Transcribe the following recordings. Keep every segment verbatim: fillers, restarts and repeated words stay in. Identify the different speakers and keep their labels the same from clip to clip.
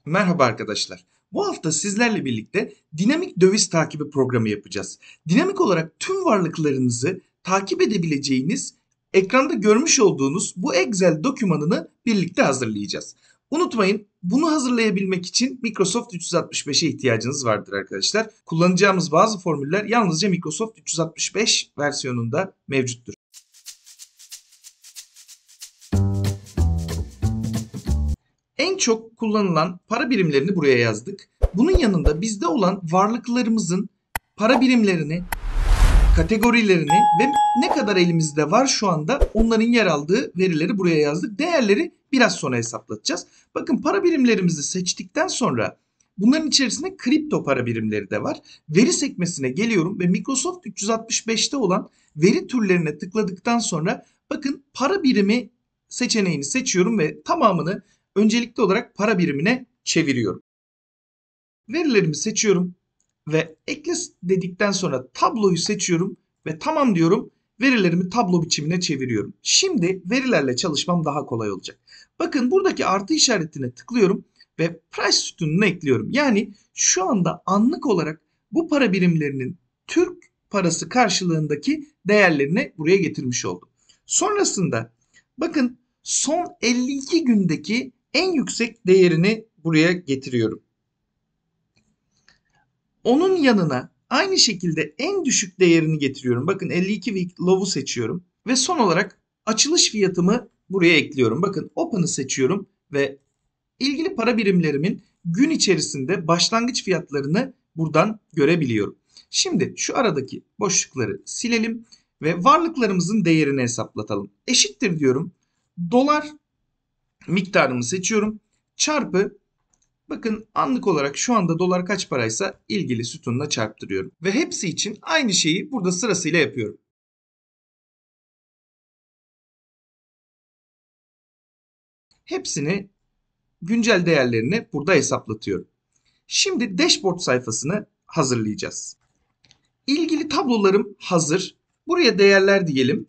Speaker 1: Merhaba arkadaşlar. Bu hafta sizlerle birlikte dinamik döviz takibi programı yapacağız. Dinamik olarak tüm varlıklarınızı takip edebileceğiniz, ekranda görmüş olduğunuz bu Excel dokümanını birlikte hazırlayacağız. Unutmayın, bunu hazırlayabilmek için Microsoft üç yüz altmış beşe ihtiyacınız vardır arkadaşlar. Kullanacağımız bazı formüller yalnızca Microsoft üç yüz altmış beş versiyonunda mevcuttur. En çok kullanılan para birimlerini buraya yazdık. Bunun yanında bizde olan varlıklarımızın para birimlerini, kategorilerini ve ne kadar elimizde var şu anda onların yer aldığı verileri buraya yazdık. Değerleri biraz sonra hesaplatacağız. Bakın para birimlerimizi seçtikten sonra bunların içerisinde kripto para birimleri de var. Veri sekmesine geliyorum ve Microsoft üç yüz altmış beşte olan veri türlerine tıkladıktan sonra bakın para birimi seçeneğini seçiyorum ve tamamını öncelikli olarak para birimine çeviriyorum. Verilerimi seçiyorum ve ekle dedikten sonra tabloyu seçiyorum ve tamam diyorum. Verilerimi tablo biçimine çeviriyorum. Şimdi verilerle çalışmam daha kolay olacak. Bakın buradaki artı işaretine tıklıyorum ve price sütununu ekliyorum. Yani şu anda anlık olarak bu para birimlerinin Türk parası karşılığındaki değerlerini buraya getirmiş oldum. Sonrasında bakın son elli iki gündeki en yüksek değerini buraya getiriyorum. Onun yanına aynı şekilde en düşük değerini getiriyorum. Bakın elli iki week low'u seçiyorum. Ve son olarak açılış fiyatımı buraya ekliyorum. Bakın open'ı seçiyorum ve ilgili para birimlerimin gün içerisinde başlangıç fiyatlarını buradan görebiliyorum. Şimdi şu aradaki boşlukları silelim ve varlıklarımızın değerini hesaplatalım. Eşittir diyorum. Dolar miktarımı seçiyorum. Çarpı bakın anlık olarak şu anda dolar kaç paraysa ilgili sütunla çarptırıyorum. Ve hepsi için aynı şeyi burada sırasıyla yapıyorum. Hepsini güncel değerlerini burada hesaplatıyorum. Şimdi dashboard sayfasını hazırlayacağız. İlgili tablolarım hazır. Buraya değerler diyelim.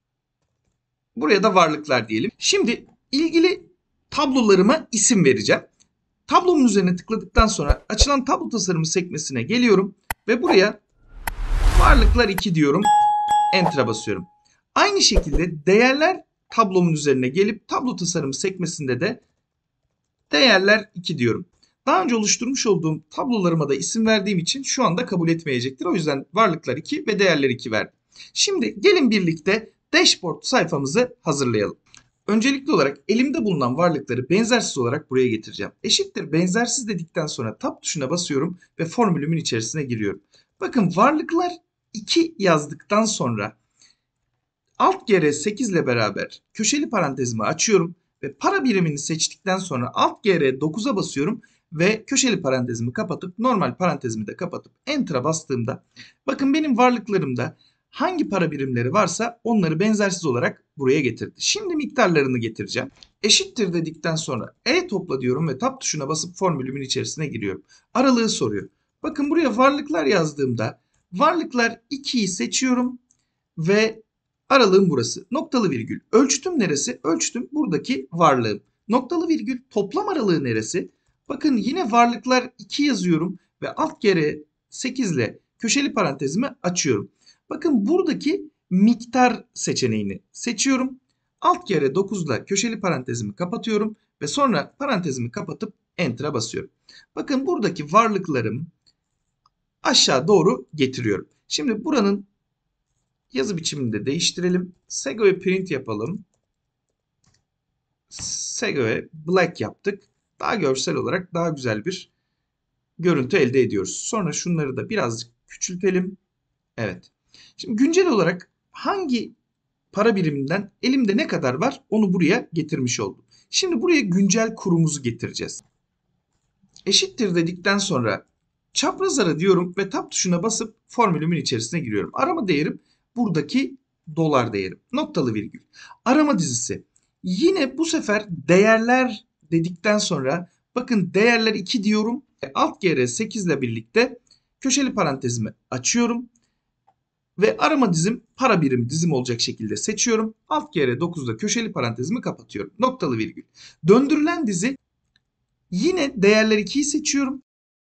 Speaker 1: Buraya da varlıklar diyelim. Şimdi ilgili tablolarıma isim vereceğim. Tablomun üzerine tıkladıktan sonra açılan tablo tasarımı sekmesine geliyorum ve buraya varlıklar iki diyorum. Enter'a basıyorum. Aynı şekilde değerler tablomun üzerine gelip tablo tasarımı sekmesinde de değerler iki diyorum. Daha önce oluşturmuş olduğum tablolarıma da isim verdiğim için şu anda kabul etmeyecektir. O yüzden varlıklar iki ve değerler iki verdim. Şimdi gelin birlikte dashboard sayfamızı hazırlayalım. Öncelikli olarak elimde bulunan varlıkları benzersiz olarak buraya getireceğim. Eşittir benzersiz dedikten sonra tab tuşuna basıyorum ve formülümün içerisine giriyorum. Bakın varlıklar iki yazdıktan sonra alt gr sekiz ile beraber köşeli parantezimi açıyorum ve para birimini seçtikten sonra alt gr dokuza basıyorum ve köşeli parantezimi kapatıp normal parantezimi de kapatıp enter'a bastığımda bakın benim varlıklarımda hangi para birimleri varsa onları benzersiz olarak buraya getirdi. Şimdi miktarlarını getireceğim. Eşittir dedikten sonra E topla diyorum ve tab tuşuna basıp formülümün içerisine giriyorum. Aralığı soruyor. Bakın buraya varlıklar yazdığımda varlıklar ikiyi seçiyorum ve aralığım burası. Noktalı virgül. Ölçütüm neresi? Ölçütüm buradaki varlığım. Noktalı virgül toplam aralığı neresi? Bakın yine varlıklar iki yazıyorum ve alt gr sekiz ile köşeli parantezimi açıyorum. Bakın buradaki miktar seçeneğini seçiyorum. Alt gr dokuz ile köşeli parantezimi kapatıyorum ve sonra parantezimi kapatıp enter'a basıyorum. Bakın buradaki varlıklarım aşağı doğru getiriyorum. Şimdi buranın yazı biçimini de değiştirelim. Segoe print yapalım. Segoe black yaptık. Daha görsel olarak daha güzel bir görüntü elde ediyoruz. Sonra şunları da birazcık küçültelim. Evet. Şimdi güncel olarak hangi para biriminden elimde ne kadar var onu buraya getirmiş oldum. Şimdi buraya güncel kurumuzu getireceğiz. Eşittir dedikten sonra çapraz ara diyorum ve tab tuşuna basıp formülümün içerisine giriyorum. Arama değerim buradaki dolar değerim. Noktalı virgül. Arama dizisi. Yine bu sefer değerler dedikten sonra bakın değerler iki diyorum. Alt gr sekiz ile birlikte köşeli parantezimi açıyorum. Ve arama dizim para birimi dizim olacak şekilde seçiyorum. Alt gr dokuzda köşeli parantezimi kapatıyorum. Noktalı virgül. Döndürülen dizi Yine değerler ikiyi seçiyorum.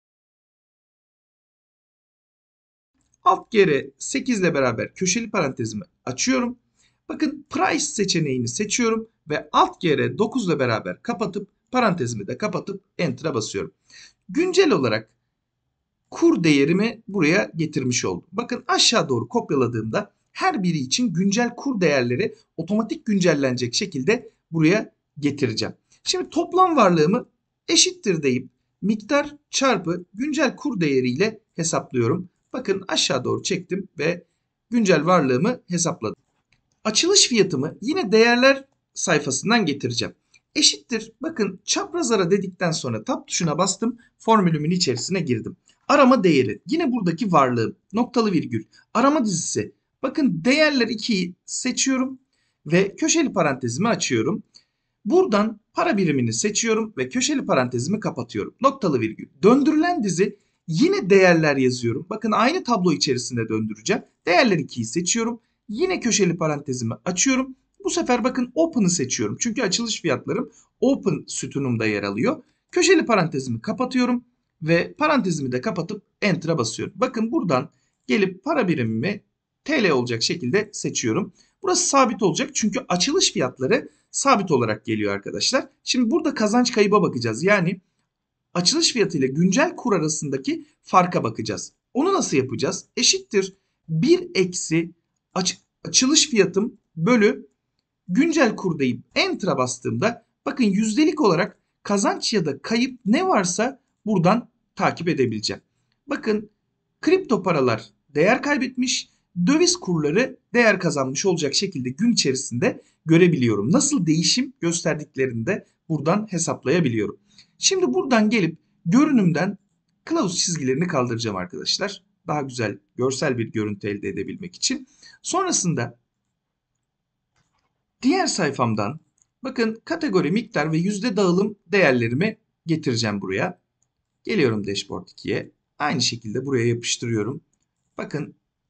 Speaker 1: Alt geri sekiz ile beraber köşeli parantezimi açıyorum. Bakın price seçeneğini seçiyorum ve alt geri dokuz ile beraber kapatıp parantezimi de kapatıp enter'a basıyorum. Güncel olarak kur değerimi buraya getirmiş oldum. Bakın aşağı doğru kopyaladığımda her biri için güncel kur değerleri otomatik güncellenecek şekilde buraya getireceğim. Şimdi toplam varlığımı eşittir deyip miktar çarpı güncel kur değeriyle hesaplıyorum. Bakın aşağı doğru çektim ve güncel varlığımı hesapladım. Açılış fiyatımı yine değerler sayfasından getireceğim. Eşittir. Bakın çapraz ara dedikten sonra tab tuşuna bastım. Formülümün içerisine girdim. Arama değeri. Yine buradaki varlığım. Noktalı virgül. Arama dizisi. Bakın değerler ikiyi seçiyorum ve köşeli parantezimi açıyorum. Buradan para birimini seçiyorum ve köşeli parantezimi kapatıyorum. Noktalı virgül. Döndürülen dizi yine değerler yazıyorum. Bakın aynı tablo içerisinde döndüreceğim. Değerler ikiyi seçiyorum. Yine köşeli parantezimi açıyorum. Bu sefer bakın Open'ı seçiyorum. Çünkü açılış fiyatlarım Open sütunumda yer alıyor. Köşeli parantezimi kapatıyorum ve parantezimi de kapatıp Enter'a basıyorum. Bakın buradan gelip para birimimi T L olacak şekilde seçiyorum. Burası sabit olacak çünkü açılış fiyatları sabit olarak geliyor arkadaşlar. Şimdi burada kazanç kayıba bakacağız. Yani açılış fiyatı ile güncel kur arasındaki farka bakacağız. Onu nasıl yapacağız? Eşittir bir eksi aç, açılış fiyatım bölü güncel kur deyip Enter'a bastığımda bakın yüzdelik olarak kazanç ya da kayıp ne varsa buradan takip edebileceğim. Bakın kripto paralar değer kaybetmiş, döviz kurları değer kazanmış olacak şekilde gün içerisinde görebiliyorum. Nasıl değişim gösterdiklerini de buradan hesaplayabiliyorum. Şimdi buradan gelip görünümden kılavuz çizgilerini kaldıracağım arkadaşlar. Daha güzel görsel bir görüntü elde edebilmek için. Sonrasında diğer sayfamdan bakın kategori, miktar ve yüzde dağılım değerlerimi getireceğim buraya. Geliyorum Dashboard ikiye. Aynı şekilde buraya yapıştırıyorum. Bakın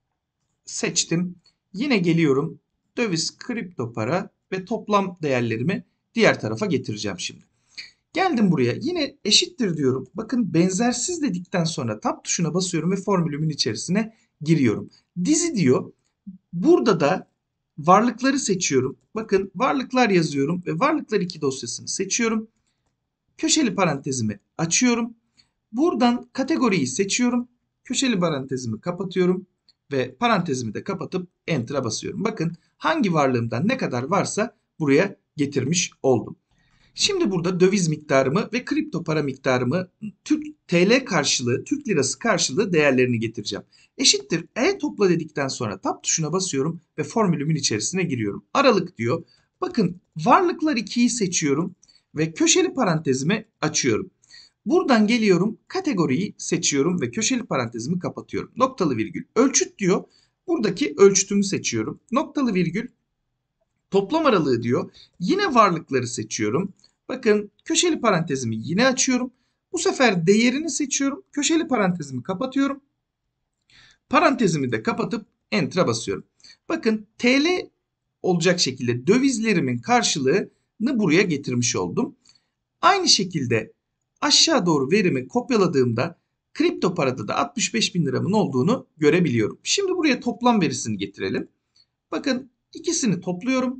Speaker 1: seçtim. Yine geliyorum. Döviz, kripto para ve toplam değerlerimi diğer tarafa getireceğim şimdi. Geldim buraya. Yine eşittir diyorum. Bakın benzersiz dedikten sonra tab tuşuna basıyorum ve formülümün içerisine giriyorum. Dizi diyor. Burada da varlıkları seçiyorum. Bakın varlıklar yazıyorum ve varlıklar iki dosyasını seçiyorum. Köşeli parantezimi açıyorum. Buradan kategoriyi seçiyorum. Köşeli parantezimi kapatıyorum ve parantezimi de kapatıp Enter'a basıyorum. Bakın hangi varlığımdan ne kadar varsa buraya getirmiş oldum. Şimdi burada döviz miktarımı ve kripto para miktarımı Türk T L karşılığı, Türk lirası karşılığı değerlerini getireceğim. Eşittir E topla dedikten sonra tab tuşuna basıyorum ve formülümün içerisine giriyorum. Aralık diyor. Bakın varlıklar ikiyi seçiyorum ve köşeli parantezimi açıyorum. Buradan geliyorum, kategoriyi seçiyorum ve köşeli parantezimi kapatıyorum. Noktalı virgül. Ölçüt diyor. Buradaki ölçütümü seçiyorum. Noktalı virgül. Toplam aralığı diyor. Yine varlıkları seçiyorum. Bakın köşeli parantezimi yine açıyorum. Bu sefer değerini seçiyorum. Köşeli parantezimi kapatıyorum. Parantezimi de kapatıp Enter'a basıyorum. Bakın T L olacak şekilde dövizlerimin karşılığını buraya getirmiş oldum. Aynı şekilde aşağı doğru verimi kopyaladığımda kripto parada da altmış beş bin liramın olduğunu görebiliyorum. Şimdi buraya toplam verisini getirelim. Bakın ikisini topluyorum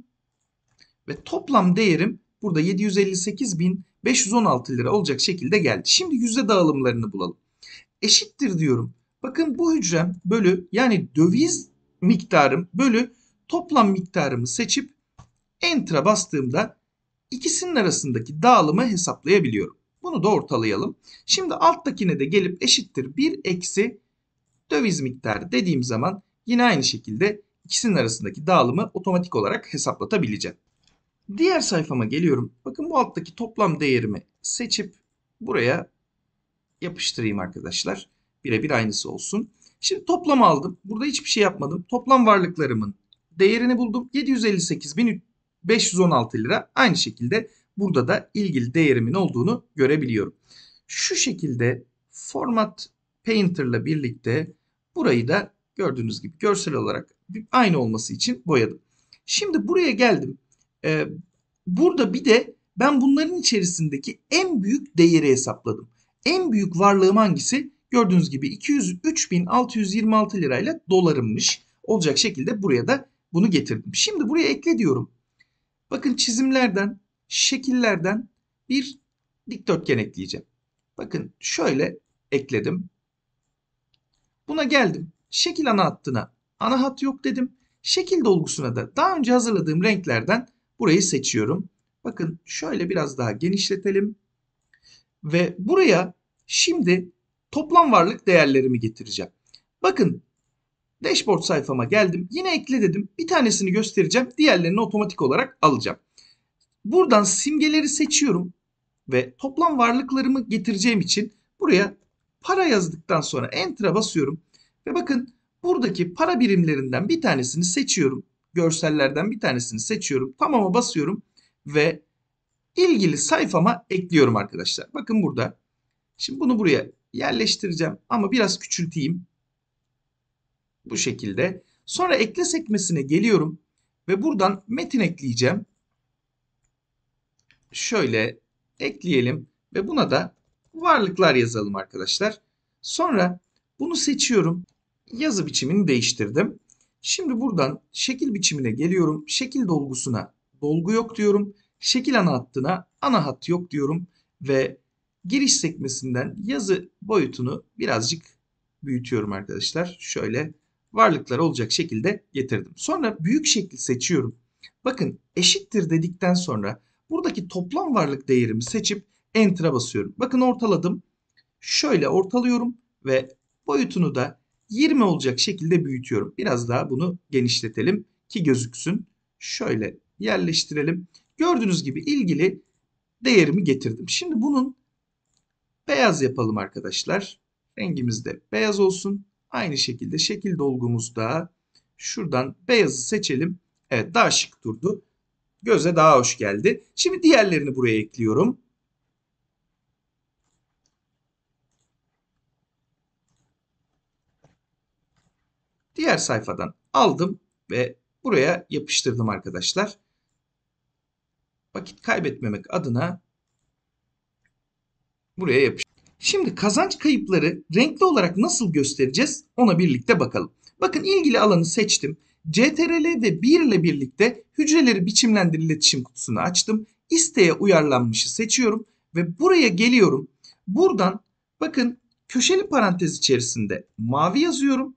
Speaker 1: ve toplam değerim burada yedi yüz elli sekiz bin beş yüz on altı lira olacak şekilde geldi. Şimdi yüzde dağılımlarını bulalım. Eşittir diyorum. Bakın bu hücrem bölü yani döviz miktarım bölü toplam miktarımı seçip Enter'a bastığımda İkisinin arasındaki dağılımı hesaplayabiliyorum. Bunu da ortalayalım. Şimdi alttakine de gelip eşittir bir eksi döviz miktarı dediğim zaman yine aynı şekilde ikisinin arasındaki dağılımı otomatik olarak hesaplatabileceğim. Diğer sayfama geliyorum. Bakın bu alttaki toplam değerimi seçip buraya yapıştırayım arkadaşlar. Birebir aynısı olsun. Şimdi toplam aldım. Burada hiçbir şey yapmadım. Toplam varlıklarımın değerini buldum. yedi yüz elli sekiz bin beş yüz on altı lira. Aynı şekilde burada da ilgili değerimin olduğunu görebiliyorum. Şu şekilde Format Painter'la birlikte burayı da gördüğünüz gibi görsel olarak aynı olması için boyadım. Şimdi buraya geldim. Ee, burada bir de ben bunların içerisindeki en büyük değeri hesapladım. En büyük varlığım hangisi? Gördüğünüz gibi iki yüz üç bin altı yüz yirmi altı lirayla dolarımmış. Olacak şekilde buraya da bunu getirdim. Şimdi buraya ekle diyorum. Bakın çizimlerden, şekillerden bir dikdörtgen ekleyeceğim. Bakın şöyle ekledim. Buna geldim. Şekil ana hattına ana hat yok dedim. Şekil dolgusuna da daha önce hazırladığım renklerden burayı seçiyorum. Bakın şöyle biraz daha genişletelim. Ve buraya şimdi toplam varlık değerlerimi getireceğim. Bakın dashboard sayfama geldim. Yine ekle dedim. Bir tanesini göstereceğim. Diğerlerini otomatik olarak alacağım. Buradan simgeleri seçiyorum. Ve toplam varlıklarımı getireceğim için buraya para yazdıktan sonra Enter'a basıyorum. Ve bakın buradaki para birimlerinden bir tanesini seçiyorum. Görsellerden bir tanesini seçiyorum. Tamam'a basıyorum. Ve ilgili sayfama ekliyorum arkadaşlar. Bakın burada. Şimdi bunu buraya yerleştireceğim. Ama biraz küçülteyim. Bu şekilde. Sonra ekle sekmesine geliyorum. Ve buradan metin ekleyeceğim. Şöyle ekleyelim. Ve buna da varlıklar yazalım arkadaşlar. Sonra bunu seçiyorum. Yazı biçimini değiştirdim. Şimdi buradan şekil biçimine geliyorum. Şekil dolgusuna dolgu yok diyorum. Şekil ana hattına ana hat yok diyorum. Ve giriş sekmesinden yazı boyutunu birazcık büyütüyorum arkadaşlar. Şöyle varlıklar olacak şekilde getirdim. Sonra büyük şekli seçiyorum. Bakın eşittir dedikten sonra buradaki toplam varlık değerimi seçip Enter'a basıyorum. Bakın ortaladım. Şöyle ortalıyorum ve boyutunu da yirmi olacak şekilde büyütüyorum. Biraz daha bunu genişletelim ki gözüksün. Şöyle yerleştirelim. Gördüğünüz gibi ilgili değerimi getirdim. Şimdi bunun beyaz yapalım arkadaşlar. Rengimiz de beyaz olsun. Aynı şekilde şekil dolgumuzda şuradan beyazı seçelim. Evet, daha şık durdu. Göze daha hoş geldi. Şimdi diğerlerini buraya ekliyorum. Diğer sayfadan aldım ve buraya yapıştırdım arkadaşlar. Vakit kaybetmemek adına buraya yapıştırdım. Şimdi kazanç kayıpları renkli olarak nasıl göstereceğiz ona birlikte bakalım. Bakın ilgili alanı seçtim. C T R L ve bir ile birlikte hücreleri biçimlendir iletişim kutusunu açtım. İsteğe uyarlanmışı seçiyorum ve buraya geliyorum. Buradan bakın köşeli parantez içerisinde mavi yazıyorum.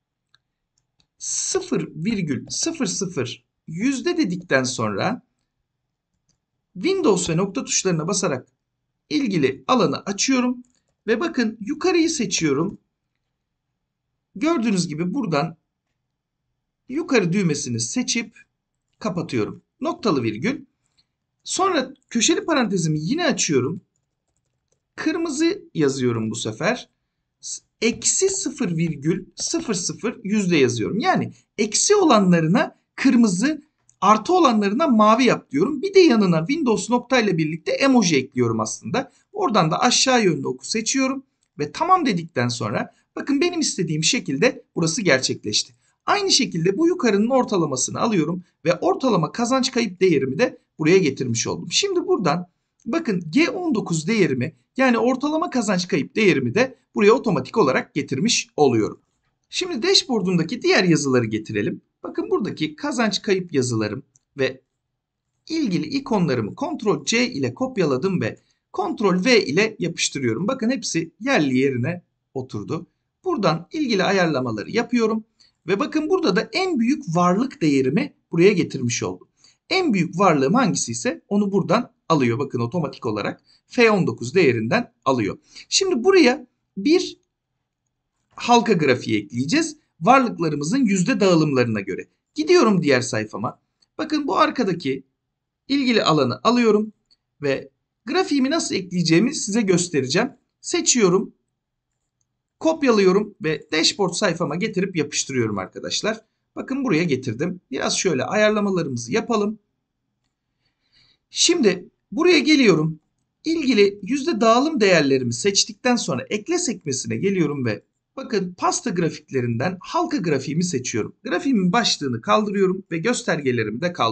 Speaker 1: sıfır virgül sıfır sıfır yüzde dedikten sonra Windows ve nokta tuşlarına basarak ilgili alanı açıyorum ve bakın yukarıyı seçiyorum. Gördüğünüz gibi buradan yukarı düğmesini seçip kapatıyorum. Noktalı virgül. Sonra köşeli parantezimi yine açıyorum. Kırmızı yazıyorum bu sefer. Eksi sıfır virgül sıfır sıfır yüzde yazıyorum. Yani eksi olanlarına kırmızı, artı olanlarına mavi yap diyorum. Bir de yanına Windows noktayla birlikte emoji ekliyorum aslında. Oradan da aşağı yönlü oku seçiyorum. Ve tamam dedikten sonra bakın benim istediğim şekilde burası gerçekleşti. Aynı şekilde bu yukarının ortalamasını alıyorum. Ve ortalama kazanç kayıp değerimi de buraya getirmiş oldum. Şimdi buradan bakın G on dokuz değerimi yani ortalama kazanç kayıp değerimi de buraya otomatik olarak getirmiş oluyorum. Şimdi dashboard'umdaki diğer yazıları getirelim. Bakın buradaki kazanç kayıp yazılarım ve ilgili ikonlarımı kontrol C ile kopyaladım ve kontrol V ile yapıştırıyorum. Bakın hepsi yerli yerine oturdu. Buradan ilgili ayarlamaları yapıyorum. Ve bakın burada da en büyük varlık değerimi buraya getirmiş oldum. En büyük varlığım hangisi ise onu buradan alıyor. Bakın otomatik olarak F on dokuz değerinden alıyor. Şimdi buraya bir halka grafiği ekleyeceğiz. Varlıklarımızın yüzde dağılımlarına göre. Gidiyorum diğer sayfama. Bakın bu arkadaki ilgili alanı alıyorum ve grafiğimi nasıl ekleyeceğimi size göstereceğim. Seçiyorum, kopyalıyorum ve dashboard sayfama getirip yapıştırıyorum arkadaşlar. Bakın buraya getirdim. Biraz şöyle ayarlamalarımızı yapalım. Şimdi buraya geliyorum. İlgili yüzde dağılım değerlerimi seçtikten sonra ekle sekmesine geliyorum ve bakın pasta grafiklerinden halka grafiğimi seçiyorum. Grafiğimin başlığını kaldırıyorum ve göstergelerimi de kaldırıyorum.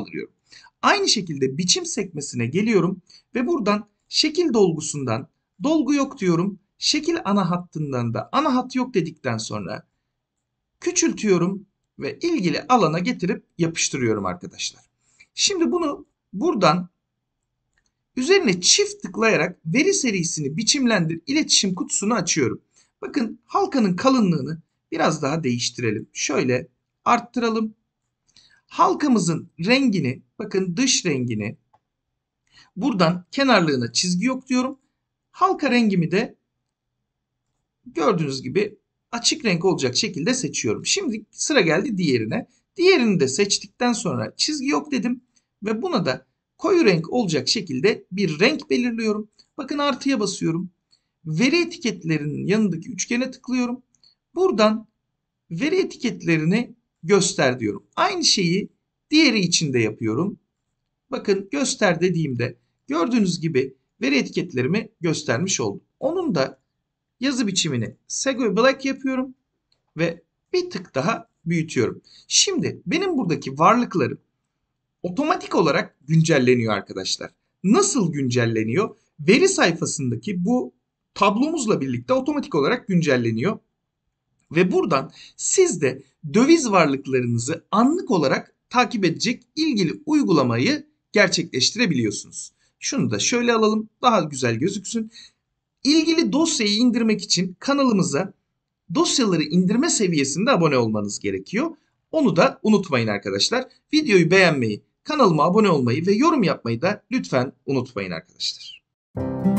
Speaker 1: Aynı şekilde biçim sekmesine geliyorum ve buradan şekil dolgusundan dolgu yok diyorum. Şekil ana hattından da ana hat yok dedikten sonra küçültüyorum ve ilgili alana getirip yapıştırıyorum arkadaşlar. Şimdi bunu buradan üzerine çift tıklayarak veri serisini biçimlendir iletişim kutusunu açıyorum. Bakın halkanın kalınlığını biraz daha değiştirelim. Şöyle arttıralım. Halkamızın rengini, bakın dış rengini buradan kenarlığına çizgi yok diyorum. Halka rengimi de gördüğünüz gibi açık renk olacak şekilde seçiyorum. Şimdi sıra geldi diğerine. Diğerini de seçtikten sonra çizgi yok dedim ve buna da koyu renk olacak şekilde bir renk belirliyorum. Bakın artıya basıyorum. Veri etiketlerinin yanındaki üçgene tıklıyorum. Buradan veri etiketlerini göster diyorum. Aynı şeyi diğeri için de yapıyorum. Bakın göster dediğimde gördüğünüz gibi veri etiketlerimi göstermiş oldum. Onun da yazı biçimini Segoe Black yapıyorum ve bir tık daha büyütüyorum. Şimdi benim buradaki varlıklarım otomatik olarak güncelleniyor arkadaşlar. Nasıl güncelleniyor? Veri sayfasındaki bu tablomuzla birlikte otomatik olarak güncelleniyor. Ve buradan siz de döviz varlıklarınızı anlık olarak takip edecek ilgili uygulamayı gerçekleştirebiliyorsunuz. Şunu da şöyle alalım, daha güzel gözüksün. İlgili dosyayı indirmek için kanalımıza dosyaları indirme seviyesinde abone olmanız gerekiyor. Onu da unutmayın arkadaşlar. Videoyu beğenmeyi, kanalıma abone olmayı ve yorum yapmayı da lütfen unutmayın arkadaşlar.